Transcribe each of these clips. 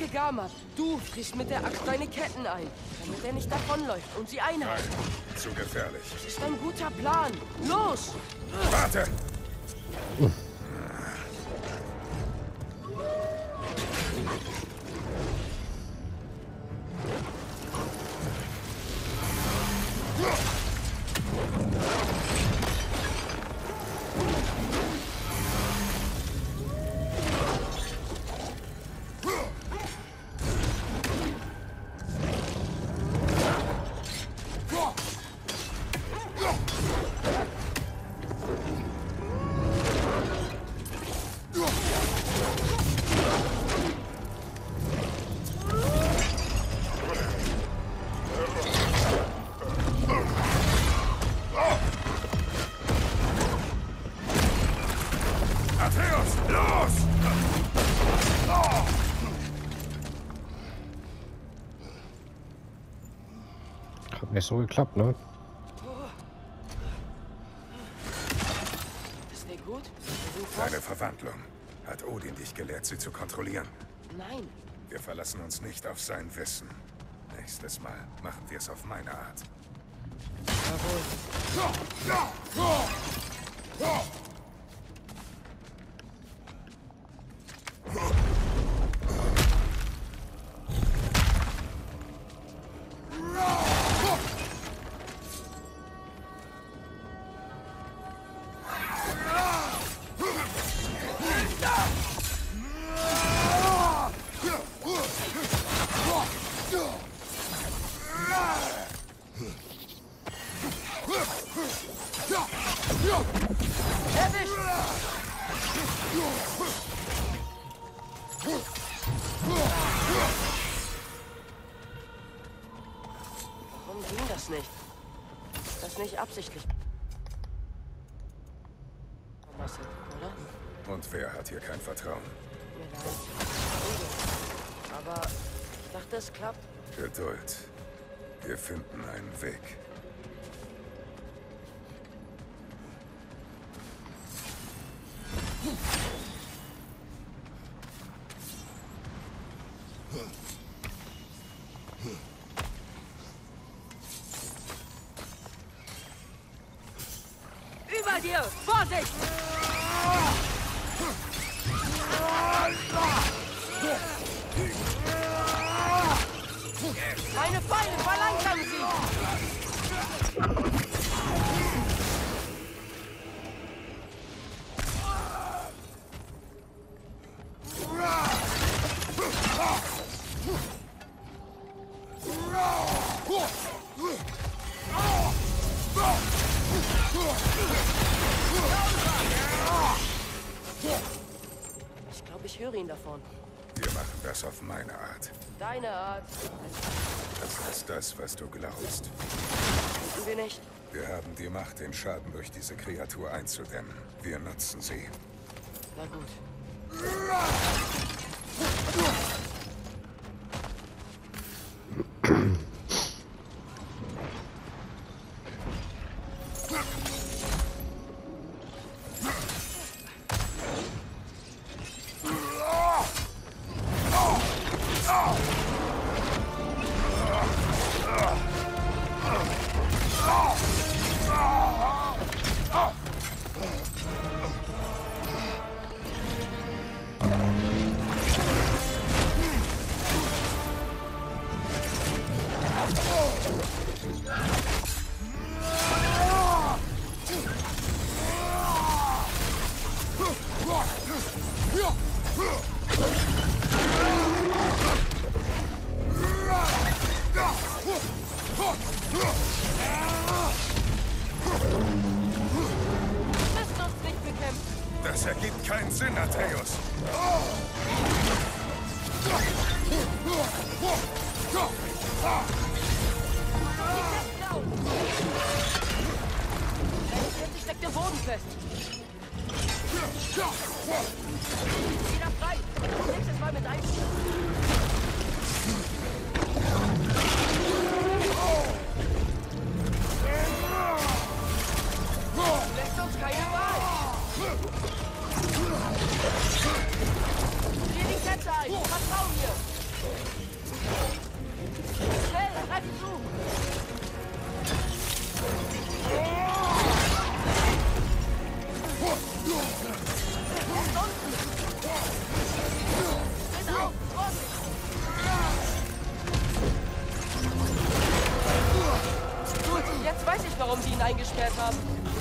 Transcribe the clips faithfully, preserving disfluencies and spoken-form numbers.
Okay, Gama, du frischst mit der Axt deine Ketten ein, damit er nicht davonläuft und sie einhalten. Nein, zu gefährlich. Das ist ein guter Plan. Los! Warte! Hat nicht so geklappt, ne? Ist dir gut? Deine Verwandlung. Hat Odin dich gelehrt, sie zu kontrollieren? Nein. Wir verlassen uns nicht auf sein Wissen. Nächstes Mal machen wir es auf meine Art. Warum ging das nicht? Das nicht absichtlich. Marcel, oder? Und wer hat hier kein Vertrauen? Mir leid. Aber ich dachte, es klappt. Geduld. Wir finden einen Weg. Über dir! Vorsicht! Meine Feinde, verlangsamen sie! Ich glaube, ich höre ihn davon. Wir machen das auf meine Art. Deine Art. Das ist das, was du glaubst. Wissen wir nicht. Wir haben die Macht, den Schaden durch diese Kreatur einzudämmen. Wir nutzen sie. Na gut. Das ergibt keinen Sinn, Atreus. Jetzt steckt der Boden fest. Wieder frei. Nächstes Mal mit Eis. Lässt uns keine Wahl. Geh die Kette ein. Vertrau mir. Möglichkeit haben.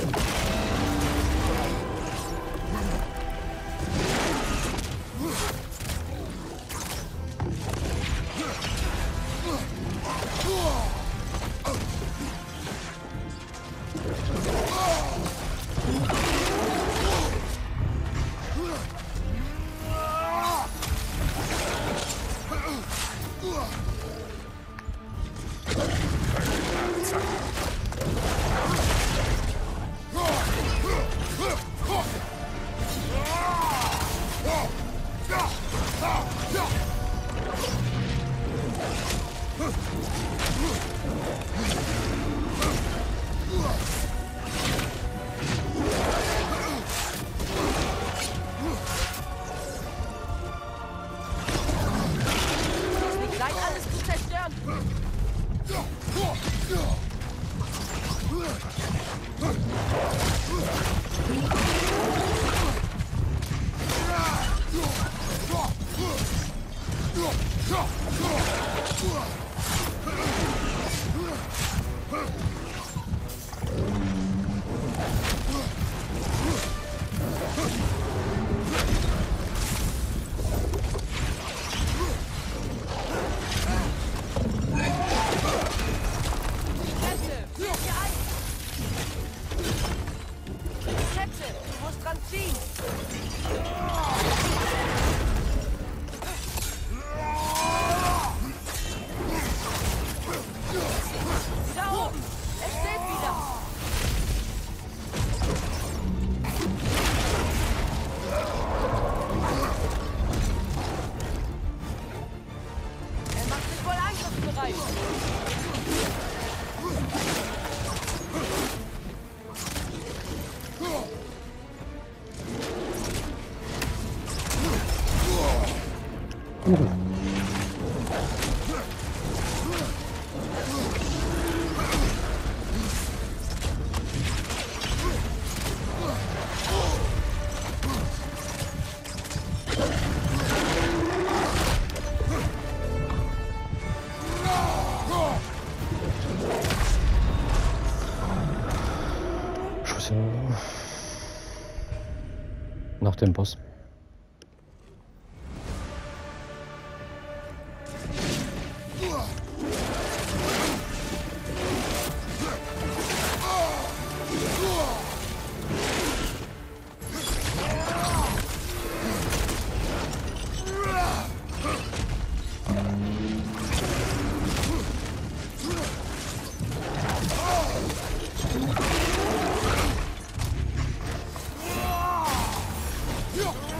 Nach dem Boss. Yeah.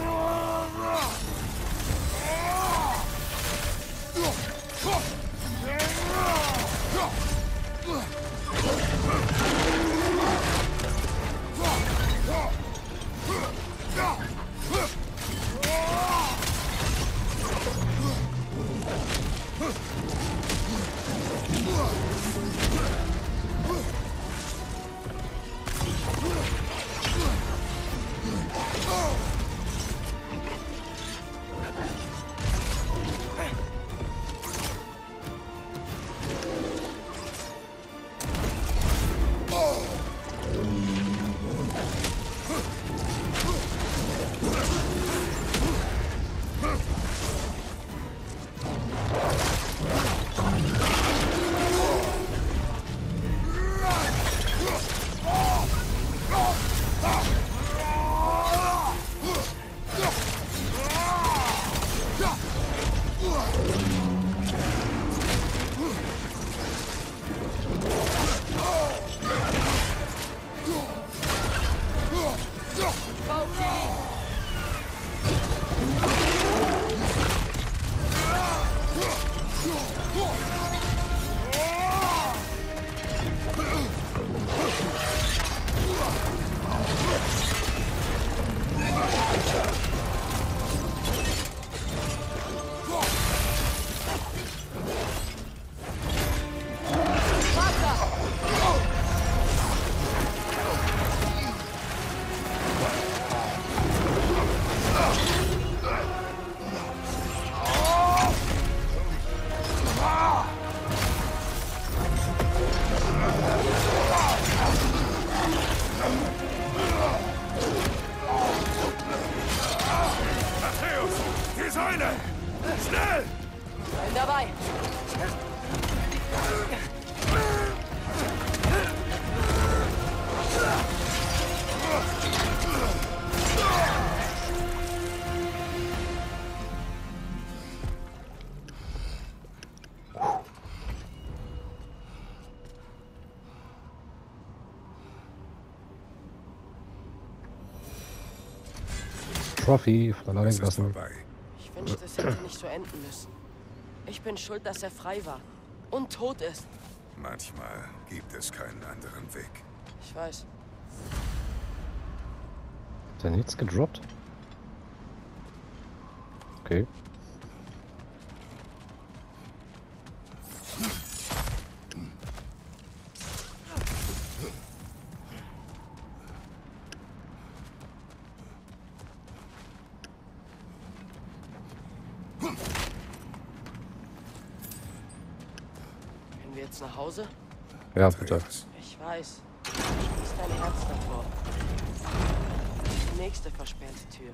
Beine! Schnell! Bin dabei. Trophy, verleihen Es ist lassen. vorbei. Ich wünschte, es hätte nicht so enden müssen. Ich bin schuld, dass er frei war. Und tot ist. Manchmal gibt es keinen anderen Weg. Ich weiß. Hat er nichts gedroppt? Okay. Gehen wir jetzt nach Hause? Ja, bitte. Andreas, Ich weiß. Schließ dein Herz davor. Die nächste versperrte Tür.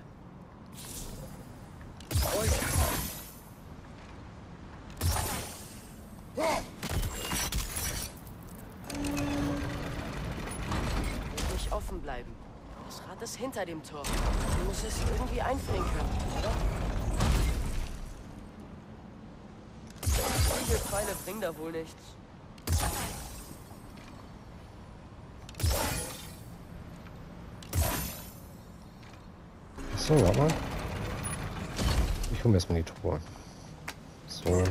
Wird nicht offen bleiben. Das Rad ist hinter dem Tor. Du musst es irgendwie einfrieren können, oder? Spiegelpfeile bringen da wohl nichts. So, warte mal. Ich hole mir erstmal die Truhe. So.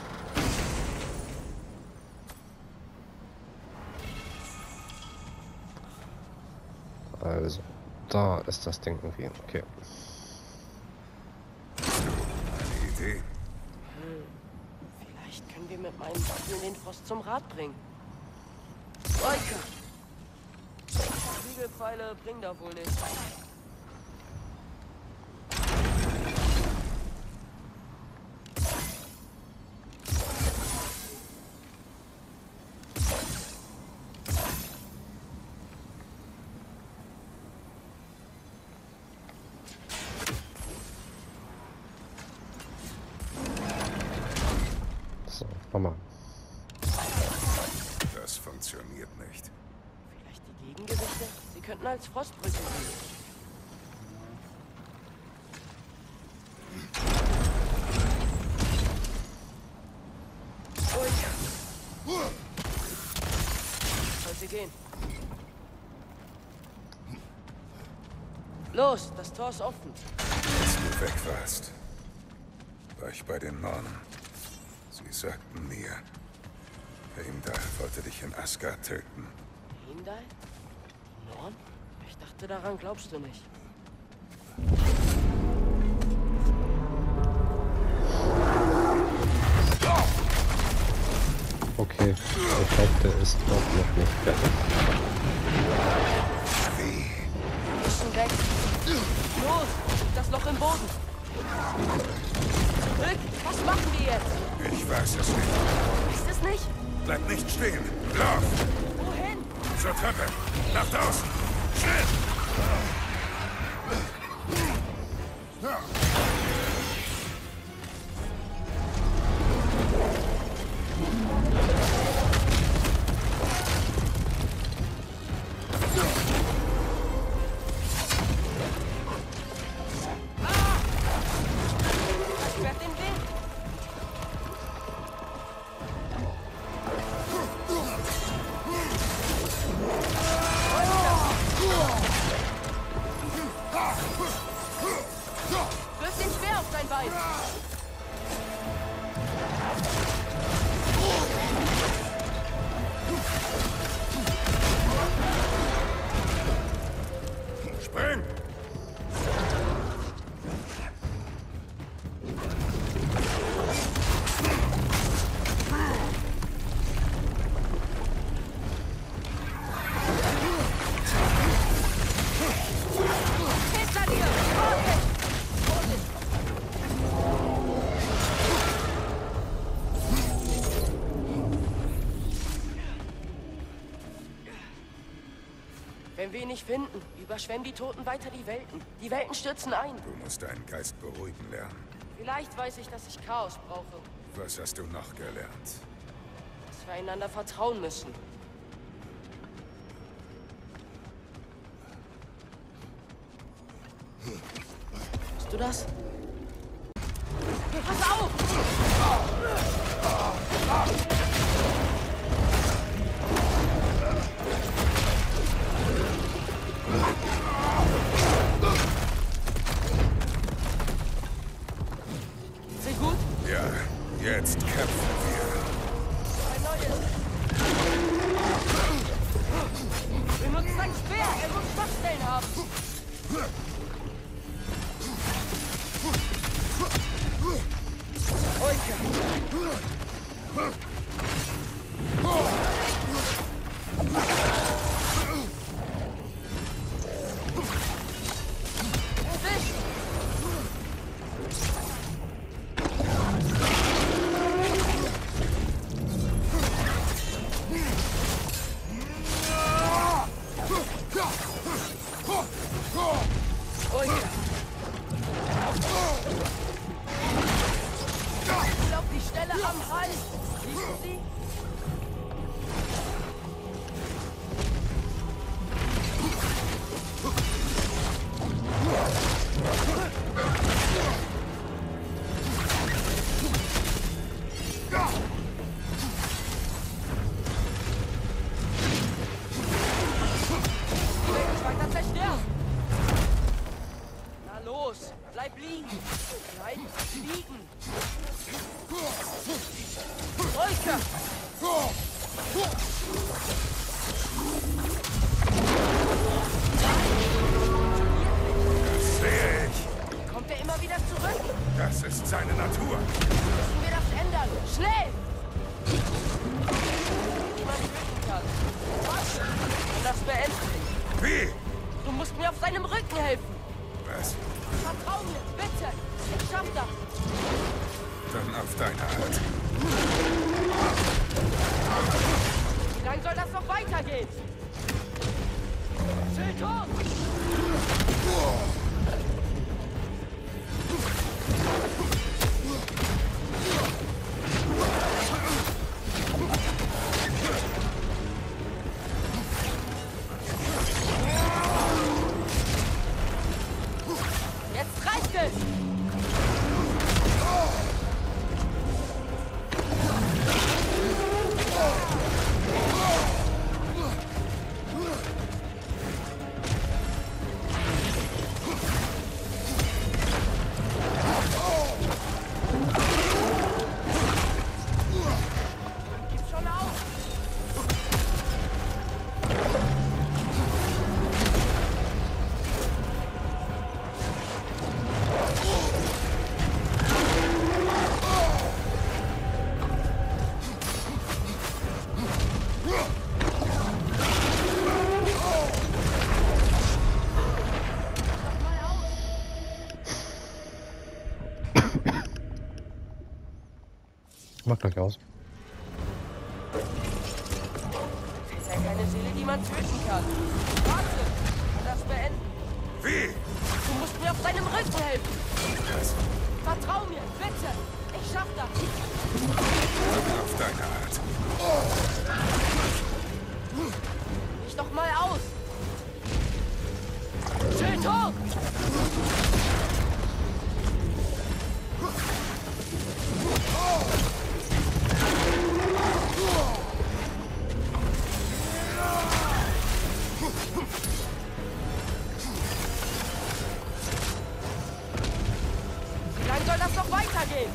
Also, da ist das Ding irgendwie. Okay. eine Idee? Vielleicht können wir mit meinen Waffen den Frost zum Rad bringen. Biker! Spiegelpfeile bringen da wohl nichts. So, Mama. Das funktioniert nicht. Vielleicht die Gegengewichte? Sie könnten als Frostbrücke dienen. Soll sie gehen? Los, das Tor ist offen. Als du weg warst, war ich bei den Nornen. Sie sagten mir, Heimdall wollte dich in Asgard töten. Heimdall? Norn? Ich dachte, daran glaubst du nicht. Okay. Ich glaube, der ist doch noch nicht fertig. Wie? Wir müssen weg. Los, das Loch im Boden. Zurück, was machen wir jetzt? Ich weiß es nicht. Ist es nicht? Bleib nicht stehen. Lauf! Wohin? Zur Treppe! Nach draußen! Schnell! Sperrt den Weg. Wirf den Speer auf dein Bein. Spring! Hinter dir! Vorsicht! Wenn wir ihn nicht finden, überschwemmen die Toten weiter die Welten. Die Welten stürzen ein. Du musst deinen Geist beruhigen lernen. Vielleicht weiß ich, dass ich Chaos brauche. Was hast du noch gelernt? Dass wir einander vertrauen müssen. Hörst du das? Pass auf! Geht's dir gut? Ja, jetzt kämpfen wir. Ein neues. Wir nutzen ein Speer. Er muss Schwachstellen haben. Ich glaube, die Stelle am Hals. Siehst du sie? Weiter zerstören. Na los, bleib liegen. Bleib liegen. Wolke! Das sehe ich. Kommt er immer wieder zurück? Das ist seine Natur. Müssen wir das ändern? Schnell! Niemand töten kann. Was? Und das beenden. Wie? Du musst mir auf seinem Rücken helfen. Was? Vertrau mir, bitte. Ich schaff das. Dann auf deine Art. Wie lange soll das noch weitergehen? Schild hoch! Jetzt reicht es! Gib schon auf! Mach gleich aus. Ist ja keine Seele, die man töten kann. Warte! Das beenden. Wie? Du musst mir auf deinem Rücken helfen. Was? Vertrau mir, bitte. Ich schaff das. Dann auf deine Art. Ich doch mal aus. Schild hoch! Wie lange soll das noch weitergehen?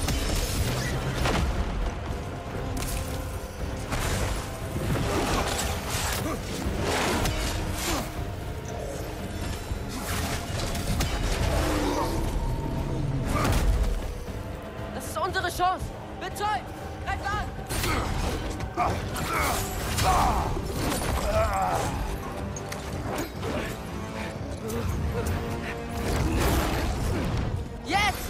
Das ist unsere Chance. Betäubt! Greif an! Jetzt!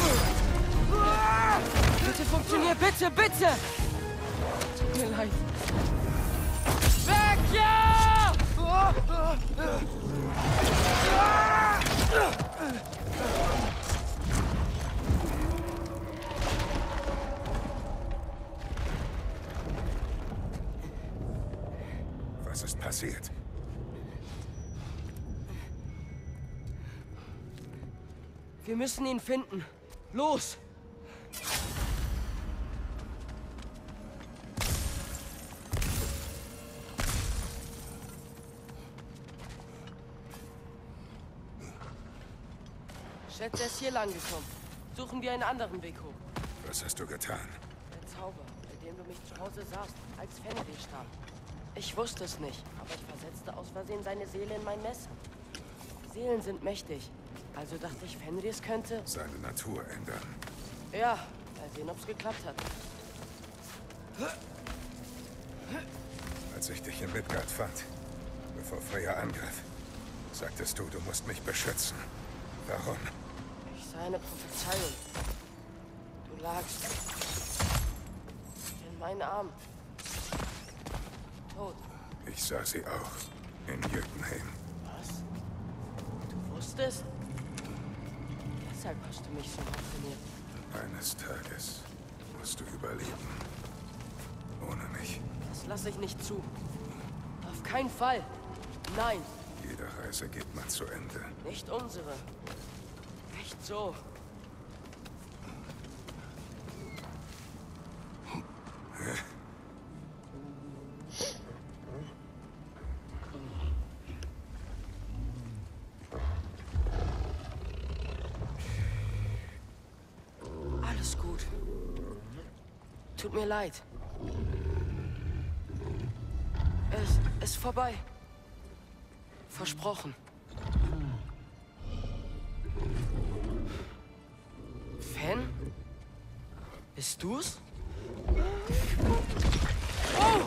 Bitte funktionier, bitte, bitte! Tut mir leid. Weg, ja! passiert? Wir müssen ihn finden. Los! Schätze, er ist hier lang gekommen. Suchen wir einen anderen Weg hoch. Was hast du getan? Der Zauber, bei dem du mich zu Hause sahst, als Fenrir starb. Ich wusste es nicht, aber ich versetzte aus Versehen seine Seele in mein Messer. Seelen sind mächtig. Also dachte ich, Fenris könnte... Seine Natur ändern. Ja, mal sehen, ob es geklappt hat. Als ich dich in Midgard fand, bevor Freya angriff, sagtest du, du musst mich beschützen. Warum? Ich sah eine Prophezeiung. Du lagst in meinen Armen. Tot. Ich sah sie auch. In Jötunheim. Was? Du wusstest? Deshalb hast du mich so trainiert. Eines Tages musst du überleben. Ohne mich. Das lasse ich nicht zu. Auf keinen Fall. Nein, Jede Reise geht mal zu Ende. nicht unsere. Nicht so. Alles gut. Tut mir leid. Es ist vorbei. Versprochen. Fan? Bist du's? Oh!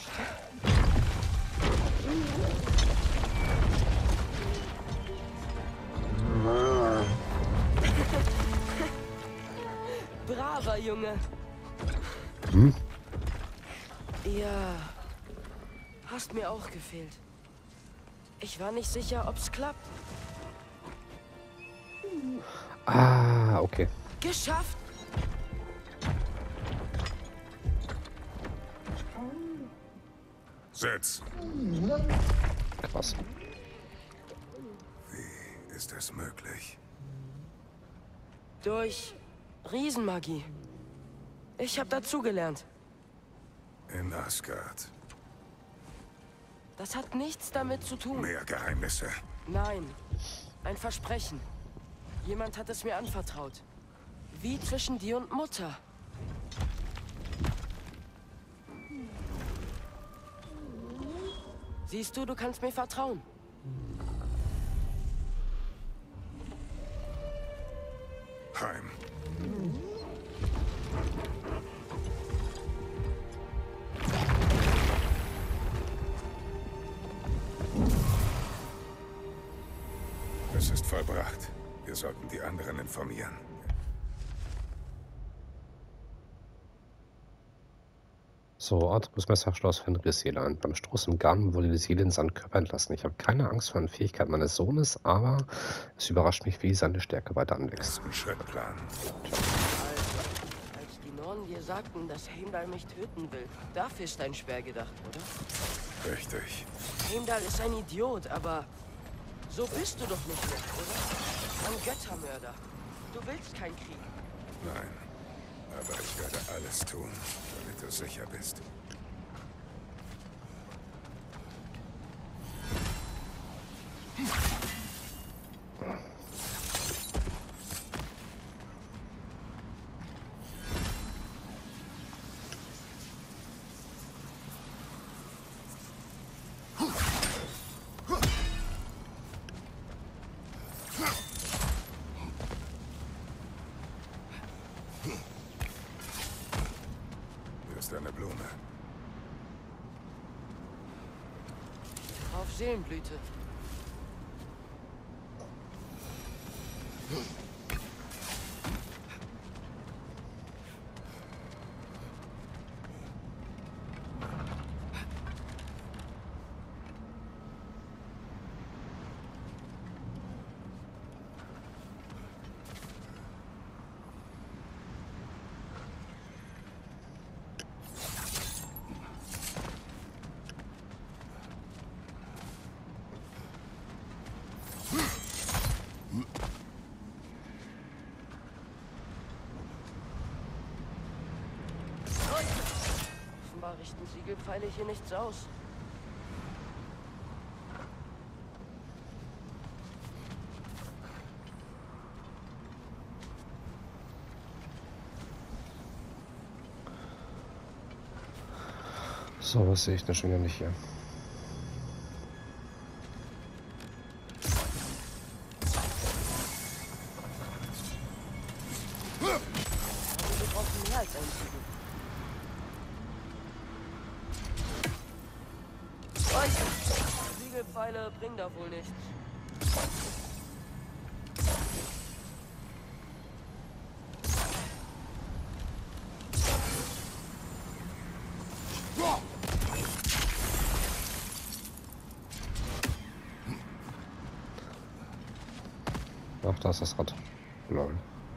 Braver Junge. Hm? Ja, hast mir auch gefehlt. Ich war nicht sicher, ob's klappt. Ah, okay. Geschafft! Sitz! Krass. Wie ist das möglich? Durch Riesenmagie. Ich habe dazugelernt. In Asgard. Das hat nichts damit zu tun. Mehr Geheimnisse. Nein, ein Versprechen. Jemand hat es mir anvertraut. Wie zwischen dir und Mutter. Siehst du, du kannst mir vertrauen. Heim. Es ist vollbracht. Wir sollten die anderen informieren. So, Arthurs Messer schloss Fenris Seele ein. Beim Stoß im Garn wurde die Seele in seinen Körper entlassen. Ich habe keine Angst vor den Fähigkeiten meines Sohnes, aber es überrascht mich, wie seine Stärke weiter anwächst. Ersten Schrittplan. Also, als die Nornen dir sagten, dass Heimdall mich töten will, dafür ist dein Speer gedacht, oder? Richtig. Heimdall ist ein Idiot, aber so bist du doch nicht mehr, oder? Ein Göttermörder. Du willst keinen Krieg. Nein. Aber ich werde alles tun, damit du sicher bist. Eine Blume. Auf Seelenblüte. richten Siegelpfeile hier nichts aus. So, was sehe ich denn schon wieder nicht hier? Wir brauchen mehr als ein Siegel. Euch! Siegelpfeile bringen da wohl nichts. Ach, da ist das Rad. Lol.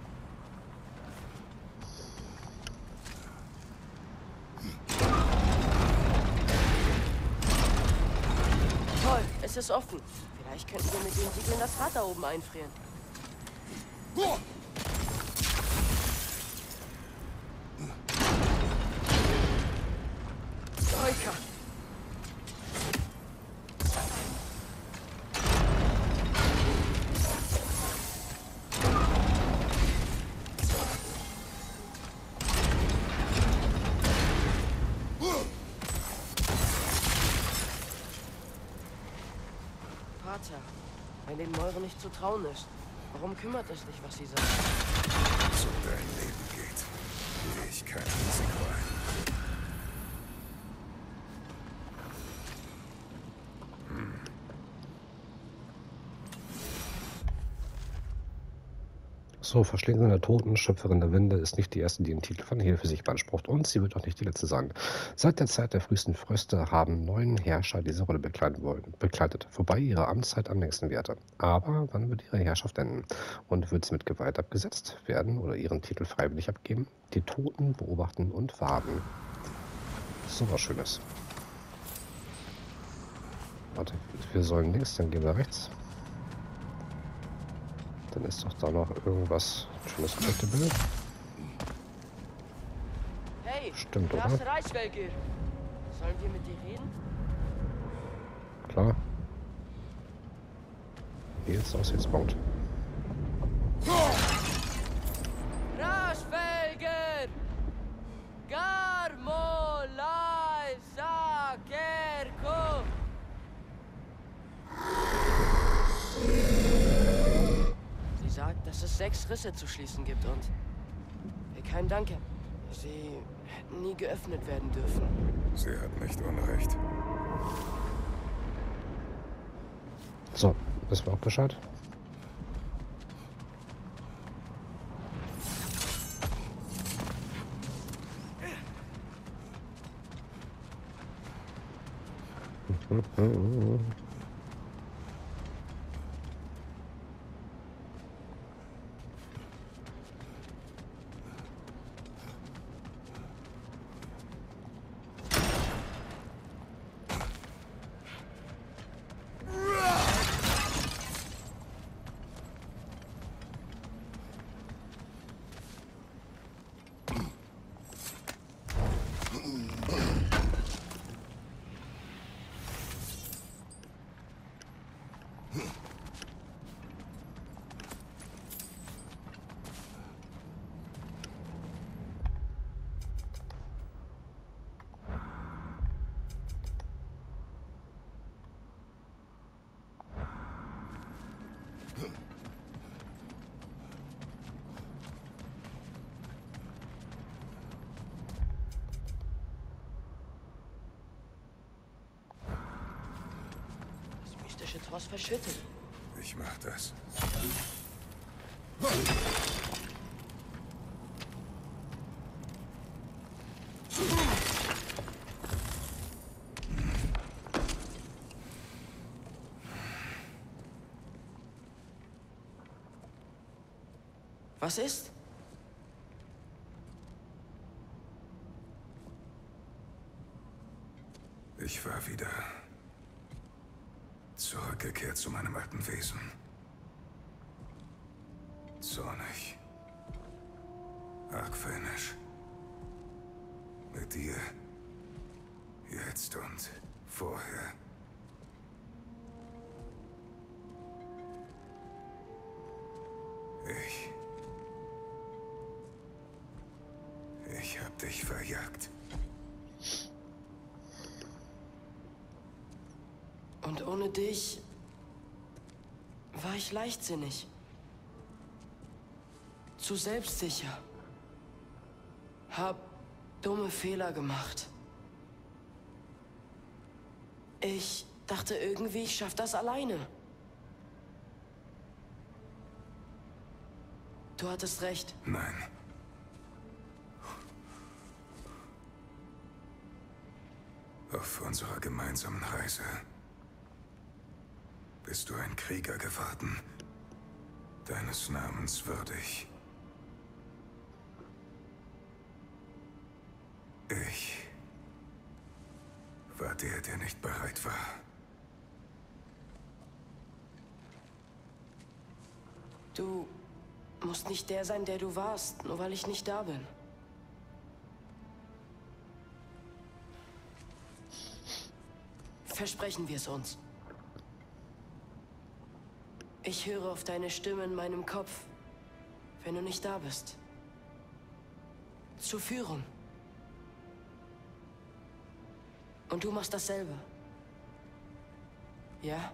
Toll, es ist offen. Vielleicht könnten wir mit den Siegeln das Rad da oben einfrieren. Troika! Vater, wenn den Mäuren nicht zu trauen ist, warum kümmert es dich, was sie sagen? Wenn es um dein Leben geht, gehe ich kein Risiko ein. So, Verschlingung der Toten, Schöpferin der Winde, ist nicht die erste, die den Titel von Hehl für sich beansprucht, und sie wird auch nicht die letzte sein. Seit der Zeit der frühesten Fröste haben neun Herrscher diese Rolle bekleiden wollen, begleitet, wobei ihre Amtszeit am längsten währte. Aber wann wird ihre Herrschaft enden? Und wird sie mit Gewalt abgesetzt werden oder ihren Titel freiwillig abgeben? Die Toten beobachten und warten. So was Schönes. Warte, wir sollen links, dann gehen wir rechts. Dann ist doch da noch irgendwas schönes Collectible. Hey, Stimmt, da oder? ist Reichswelgir. Sollen wir mit dir reden? Klar. Hier ist Aussichtspunkt. Reichswelgir! Garmolai Sakerko! Sie sagt, dass es sechs Risse zu schließen gibt und wir keinen Dank haben. Sie hätten nie geöffnet werden dürfen. Sie hat nicht Unrecht. So, wissen wir auch Bescheid. Das mystische Tross verschüttet. Ich mach das. Was ist? Ich war wieder zurückgekehrt zu meinem alten Wesen. Zornig. Argwöhnisch. Mit dir Jetzt und vorher. Ich... Ich hab dich verjagt. Und ohne dich war ich leichtsinnig. Zu selbstsicher. Hab dumme Fehler gemacht. Ich dachte irgendwie, ich schaff das alleine. Du hattest recht. Nein. Auf unserer gemeinsamen Reise bist du ein Krieger geworden, deines Namens würdig. Ich war der, der nicht bereit war. Du musst nicht der sein, der du warst, nur weil ich nicht da bin. Versprechen wir es uns. Ich höre auf deine Stimme in meinem Kopf, wenn du nicht da bist. Zur Führung. Und du machst dasselbe. Ja?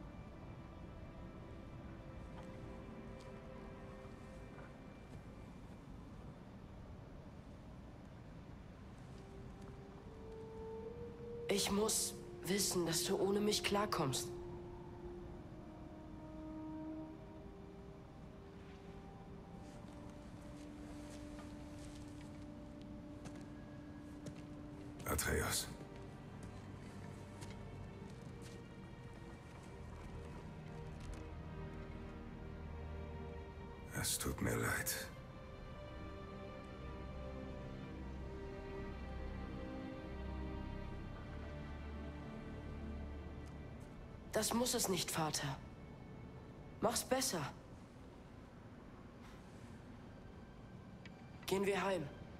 Ich muss wissen, dass du ohne mich klarkommst. Atreus. Es tut mir leid. Das muss es nicht, Vater. Mach's besser. Gehen wir heim.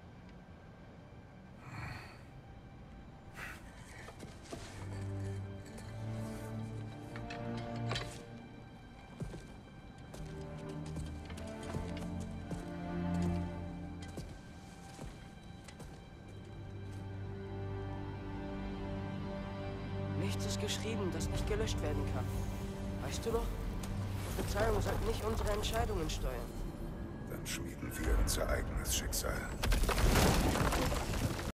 Nichts ist geschrieben, das nicht gelöscht werden kann. Weißt du noch? Verzeihung sollte nicht unsere Entscheidungen steuern. Dann schmieden wir unser eigenes Schicksal.